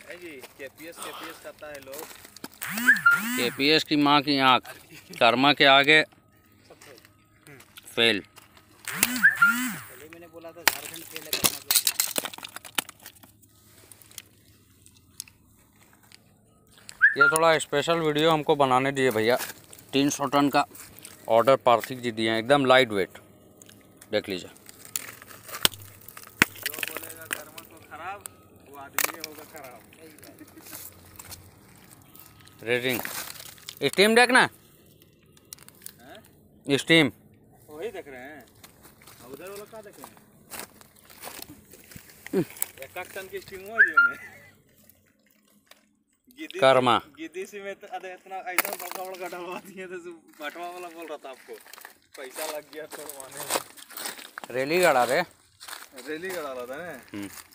जी KPS करता है लोग। केपीएस की माँ की आँख, कर्मा के आगे फेल। मैंने बोला था झारखंड फेल है, कर्मा के आगे। ये थोड़ा स्पेशल वीडियो हमको बनाने दिए भैया। 300 टन का ऑर्डर पार्थिक जी दिए हैं, एकदम लाइट वेट। देख लीजिए। जो बोलेगा कर्मा को खराब, वो आदमी होगा खराब। रेटिंग स्टीम देखना, स्टीम वही देख रहे हैं। उधर वाला क्या देख रहे हैं? 1 टन की स्टीम हुआ जी में कर्मा गिद्दी सी में इतना ऐसा बड़का बड़का डलवा दिए थे। बटवा वाला बोल रहा था आपको पैसा लग गया छोड़वाने में। रेली गड़ा रे, रेली गड़ा रहा था ना।